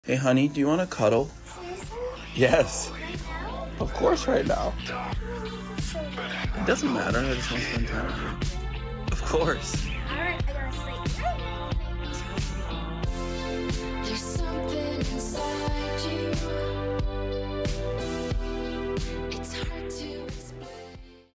Hey, honey, do you want to cuddle? Yes. Of course, right now. It doesn't matter. I just want to spend time with you. Of course. Alright.